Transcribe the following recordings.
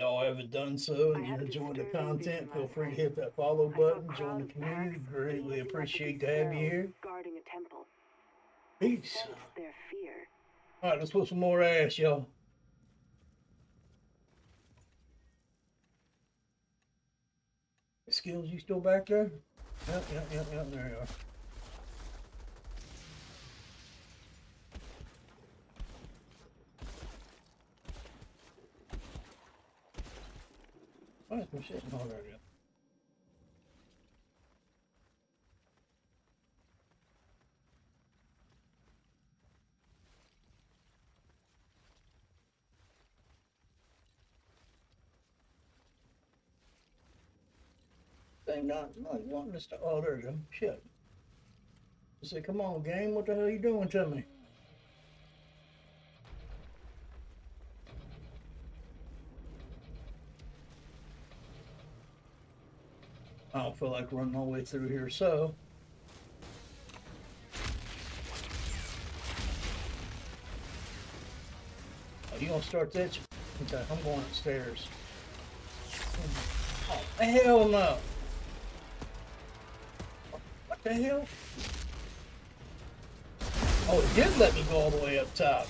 y'all haven't done so and you enjoy the content, feel free to hit that follow button, join the community. Greatly appreciate to have you here. Guarding a temple. Peace. Their fear. All right, let's put some more ass, y'all. Skills, you still back there? Yep, there you are. Why is my shit in order again? They not wanting us to. Oh, there you go. Shit. I said, come on, game. What the hell are you doing to me? I don't feel like running all the way through here, so. Oh, you gonna start that? Okay, I'm going upstairs. Oh, hell no. What the hell? Oh, it did let me go all the way up top.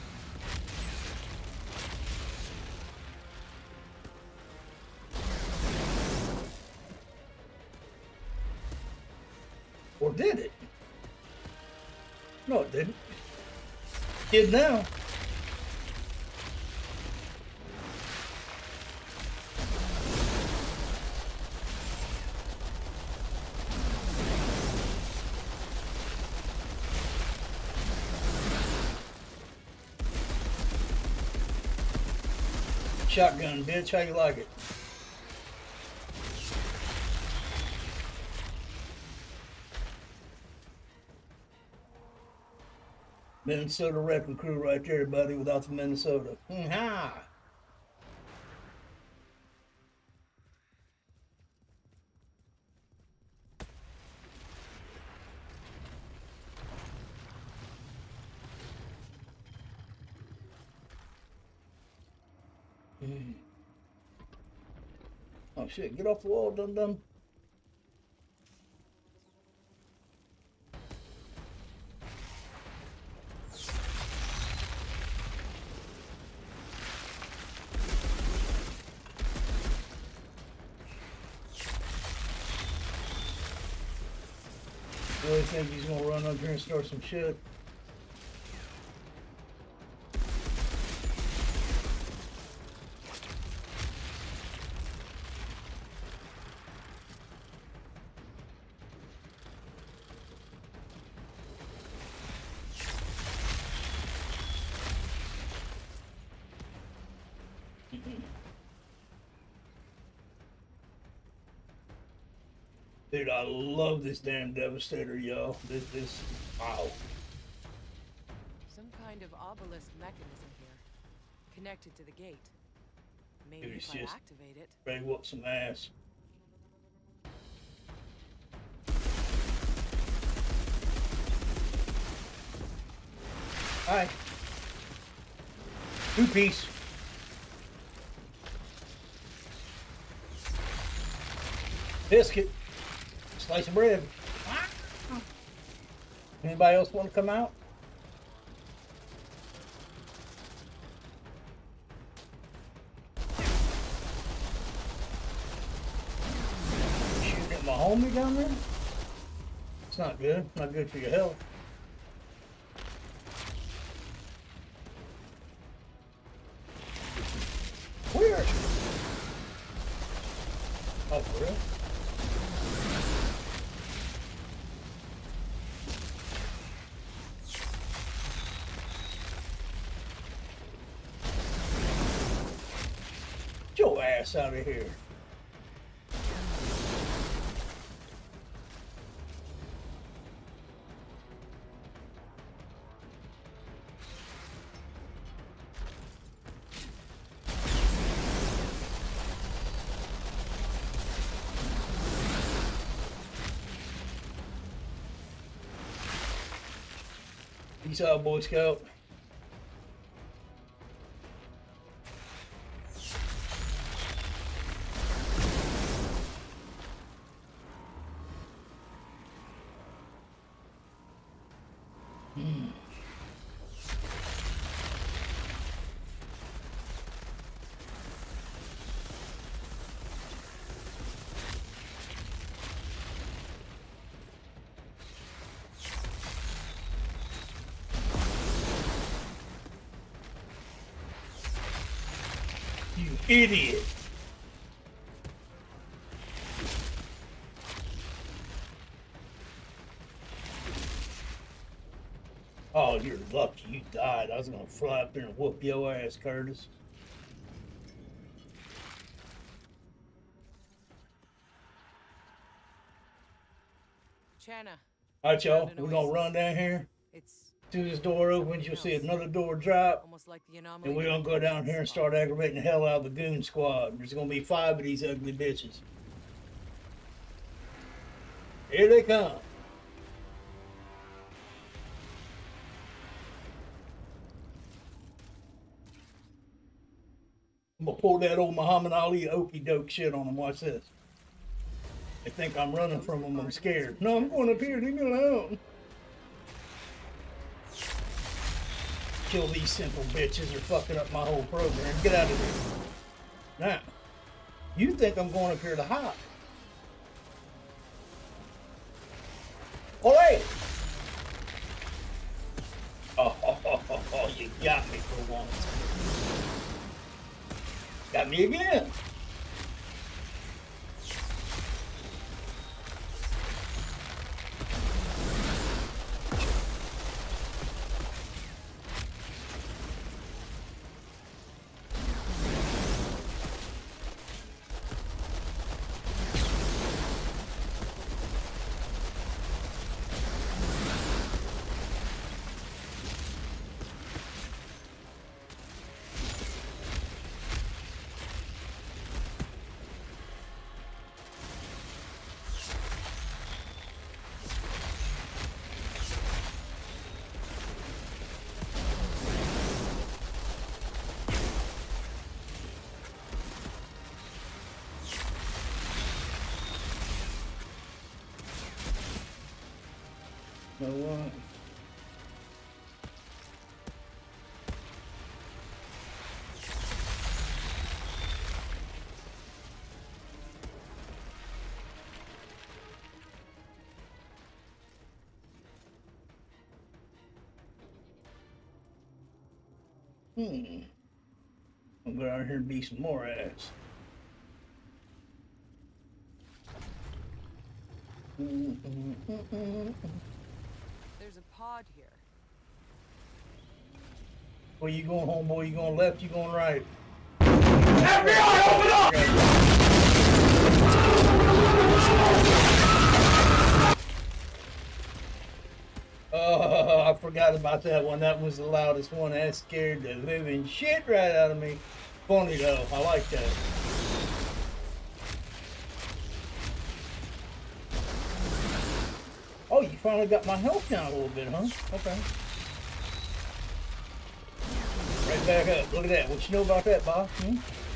Or did it? No, it didn't. It did now. Shotgun, bitch. How you like it? Minnesota wrecking crew right there, buddy, without the Minnesota. Ha! Oh shit, get off the wall, dum-dum. Really think he's gonna run up here and start some shit? Dude, I love this damn Devastator, yo. This, wow. Some kind of obelisk mechanism here, connected to the gate. Maybe Dude, if I activate it. Ready to whoop some ass. Hi. Two-piece. Biscuit. Slice of bread. Anybody else want to come out? Shooting at my homie down there? It's not good. Not good for your health. Where? Oh, for real? Get your ass out of here. Peace out, Boy Scout. You idiot. Oh, you're lucky you died. I was gonna fly up there and whoop your ass, Curtis. Channa, All right, y'all. Found an We're gonna oasis. run down here. it's Do this door opens, you'll see another door drop. almost like the anomaly. And we're gonna go down here and start aggravating the hell out of the goon squad. There's gonna be 5 of these ugly bitches. Here they come. I'm gonna pull that old Muhammad Ali okey doke shit on them. Watch this. They think I'm running from them. I'm scared. No, I'm going up here. Leave me alone. Kill these simple bitches. They're fucking up my whole program. Get out of here. Now, you think I'm going up here to hide. Olay! Oh, you got me for once. Got me again. No one. I'll go out here and beat some more ass. There's a pod here. Where you going, homeboy? You going left? You going right? FBI, open up! Oh, I forgot about that one. That was the loudest one. That scared the living shit right out of me. Funny though. I like that. Oh, you finally got my health down a little bit, huh? Okay. Right back up. Look at that. What you know about that, Bob? Hmm?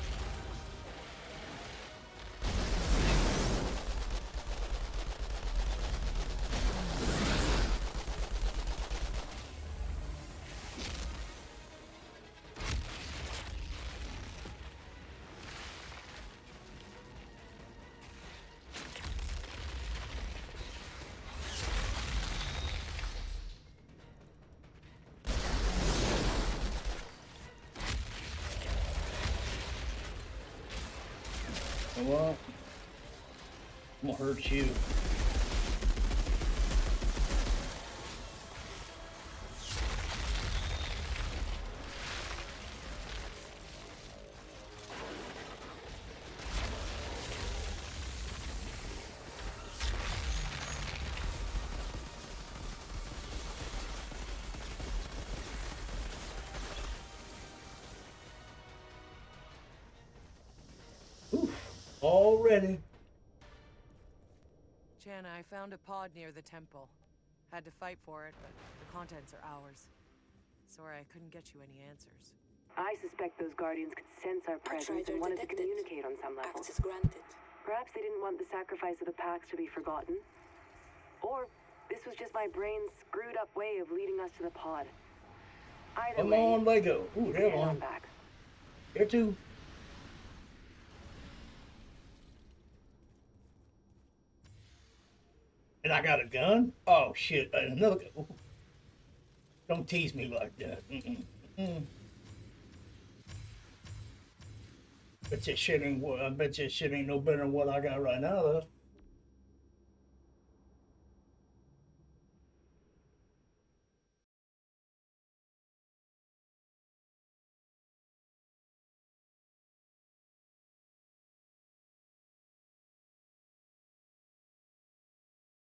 Well, I'm gonna hurt you. Already. Channa, I found a pod near the temple. Had to fight for it, but the contents are ours. Sorry I couldn't get you any answers. I suspect those guardians could sense our presence and wanted to communicate on some level. Access granted. Perhaps they didn't want the sacrifice of the Pax to be forgotten. Or This was just my brain's screwed up way of leading us to the pod. Either Come way, on, Lego. Ooh, they're head on on. back. Here too. And I got a gun? Oh shit, another gun. Ooh. Don't tease me like that. Bet that shit ain't what I bet that shit ain't no better than what I got right now though.